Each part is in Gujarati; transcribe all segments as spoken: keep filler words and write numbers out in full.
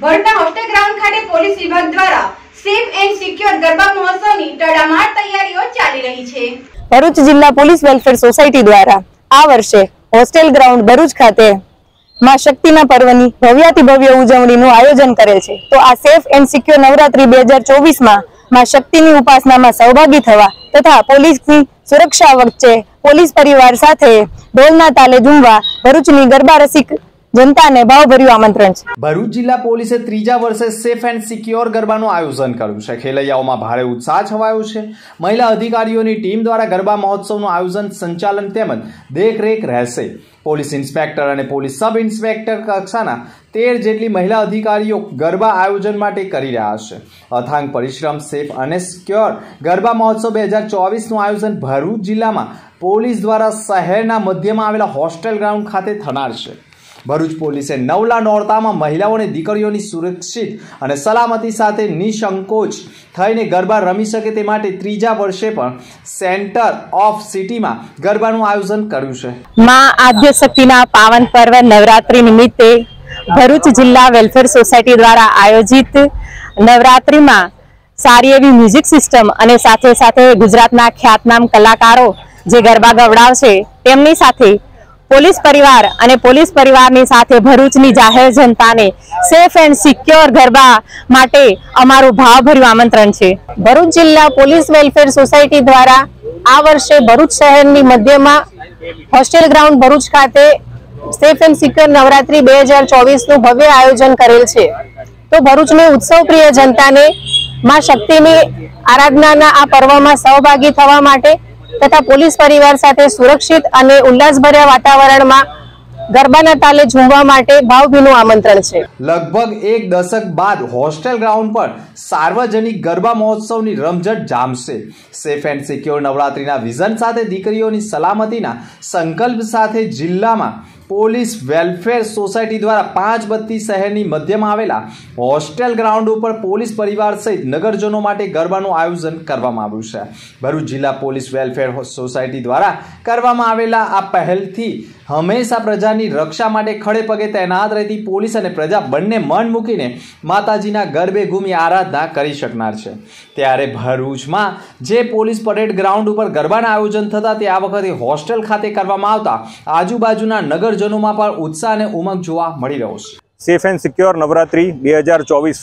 ભરૂચના હોસ્ટેલ ગ્રાઉન્ડ ખાતે પોલીસ વિભાગ દ્વારા સેફ એન્ડ સિક્યોર ગરબા મહોત્સવની તડામાર તૈયારીઓ ચાલી રહી છે। ભરૂચ જિલ્લા પોલીસ વેલફેર સોસાયટી દ્વારા આ વર્ષે હોસ્ટેલ ગ્રાઉન્ડ ભરૂચ ખાતે માં શક્તિના પર્વની ભવ્યાતિ ભવ્ય ઉજવણીનું આયોજન કરેલ છે। તો આ સેફ એન્ડ સિક્યોર નવરાત્રી બે હજાર ચોવીસ માં માં શક્તિની ઉપાસનામાં સહભાગી થવા તથા પોલીસની સુરક્ષા વચ્ચે પોલીસ પરિવાર સાથે ઢોલના તાલે ઝૂમવા ભરૂચની ગરબા રસિક जनता ने भावभर्યું आमंत्रण છે। ભરૂચ જિલ્લા પોલીસે ત્રીજા વર્ષે સેફ એન્ડ સિક્યોર ગરબાનું આયોજન કર્યું છે। ખેલૈયાઓમાં ભારે ઉત્સાહ છવાયો છે। મહિલા અધિકારીઓની ટીમ દ્વારા ગરબા મહોત્સવનું આયોજન, સંચાલન તેમજ દેખરેખ રહેશે। પોલીસ ઇન્સ્પેક્ટર અને પોલીસ સબ ઇન્સ્પેક્ટર કક્ષાના તેર જેટલી મહિલા અધિકારીઓ ગરબા આયોજન માટે કરી રહ્યા છે। અથાંગ પરિશ્રમ સેફ અને સિક્યોર ગરબા મહોત્સવ બે હજાર ચોવીસનું આયોજન ભરૂચ જિલ્લામાં પોલીસ દ્વારા શહેરના મધ્યમાં આવેલા હોસ્ટેલ ગ્રાઉન્ડ ખાતે થનાર છે। ભરૂચ પોલીસે નવલા નોરતામાં મહિલાઓ અને દીકરીઓની સુરક્ષિત અને સલામતી સાથે નિસંકોચ થઈને ગરબા રમી શકે તે માટે ત્રીજા વર્ષે પણ સેન્ટર ઓફ સિટીમાં ગરબાનું આયોજન કર્યું છે। માં આદ્ય શક્તિના પાવન પર્વ નવરાત્રી નિમિત્તે ભરૂચ જિલ્લા વેલફેર સોસાયટી દ્વારા આયોજિત નવરાત્રીમાં સારી એવી મ્યુઝિક સિસ્ટમ અને સાથે સાથે ગુજરાતના ખ્યાતનામ કલાકારો જે ગરબા ગવડાવશે તેમની સાથે પોલીસ પરિવાર અને પોલીસ પરિવારની સાથે ભરૂચની જાહેર જનતાને સેફ એન્ડ સિક્યોર ગરબા માટે અમારું ભાવભર્યું આમંત્રણ છે। ભરૂચ જિલ્લા પોલીસ વેલફેર સોસાયટી દ્વારા આ વર્ષે ભરૂચ શહેરની મધ્યમાં હોસ્ટેલ ગ્રાઉન્ડ ભરૂચ ખાતે સેફ એન્ડ સિક્યોર નવરાત્રી બે હજાર ચોવીસ નું ભવ્ય આયોજન કરેલ છે। તો ભરૂચની ઉત્સવ પ્રિય જનતાને માં શક્તિની આરાધનાના આ પર્વમાં સહભાગી થવા માટે તથા પોલીસ પરિવાર સાથે સુરક્ષિત અને ઉલ્લાસભર્યા વાતાવરણમાં ગરબાના તાલે ઝૂમવા માટે ભાવભીનું આમંત્રણ છે। લગભગ એક દશક બાદ હોસ્ટેલ ગ્રાઉન્ડ પર સાર્વજનિક ગરબા મહોત્સવની રમઝટ જામશે। સેફ એન્ડ સિક્યોર નવરાત્રીના વિઝન સાથે દીકરીઓની સલામતીના સંકલ્પ સાથે જિલ્લામાં પોલીસ વેલફેર સોસાયટી દ્વારા પાંચ બત્તી શહેરની મધ્યમાં આવેલા હોસ્ટેલ ગ્રાઉન્ડ ઉપર પોલીસ પરિવાર સહિત નગરજનો માટે ગરબાનું આયોજન કરવામાં આવ્યું છે। ભરૂચ જિલ્લા પોલીસ વેલફેર સોસાયટી દ્વારા કરવામાં આવેલા આ પહેલથી હંમેશા પ્રજાની રક્ષા માટે ખડે પગે તૈનાત રહેતી પોલીસ અને પ્રજા બંને મન મૂકીને માતાજીના ગરબે ઘૂમી આરાધના કરી શકનાર છે। ત્યારે ભરૂચમાં જે પોલીસ પરેડ ગ્રાઉન્ડ ઉપર ગરબાના આયોજન થતા તે આ વખતે હોસ્ટેલ ખાતે કરવામાં આવતા આજુબાજુના નગરજનોમાં પણ ઉત્સાહ અને ઉમંગ જોવા મળી રહ્યો છે। સેફ એન્ડ સિક્યોર નવરાત્રી બે હજાર ચોવીસ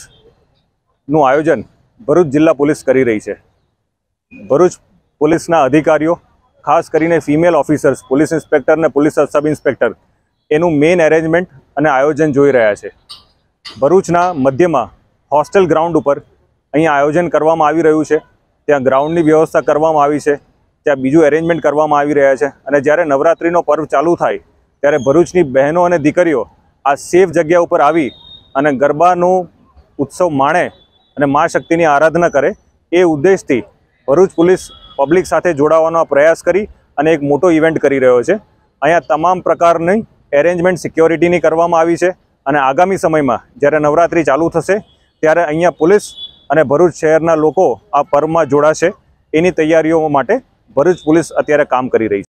નું આયોજન ભરૂચ જિલ્લા પોલીસ કરી રહી છે। ભરૂચ પોલીસના અધિકારીઓ ખાસ કરીને ફિમેલ ઓફિસર્સ, પોલીસ ઇન્સ્પેક્ટર અને પોલીસ સબ ઇન્સ્પેક્ટર એનું મેઇન એરેન્જમેન્ટ અને આયોજન જોઈ રહ્યા છે। ભરૂચના મધ્યમાં હોસ્ટેલ ગ્રાઉન્ડ ઉપર અહીંયા આયોજન કરવામાં આવી રહ્યું છે। ત્યાં ગ્રાઉન્ડની વ્યવસ્થા કરવામાં આવી છે, ત્યાં બીજું એરેન્જમેન્ટ કરવામાં આવી રહ્યા છે અને જ્યારે નવરાત્રિનો પર્વ ચાલુ થાય ત્યારે ભરૂચની બહેનો અને દીકરીઓ આ સેફ જગ્યા ઉપર આવી અને ગરબાનું ઉત્સવ માણે અને મા શક્તિની આરાધના કરે એ ઉદ્દેશથી ભરૂચ પોલીસ પબ્લિક સાથે જોડાવાનો પ્રયાસ કરી અને એક મોટો ઇવેન્ટ કરી રહ્યો છે। અહીંયા તમામ પ્રકારની એરેન્જમેન્ટ સિક્યોરિટીની કરવામાં આવી છે અને આગામી સમયમાં જ્યારે નવરાત્રિ ચાલુ થશે ત્યારે અહીંયા પોલીસ અને ભરૂચ શહેરના લોકો આ પર્વમાં જોડાશે એની તૈયારીઓ માટે ભરૂચ પોલીસ અત્યારે કામ કરી રહી છે।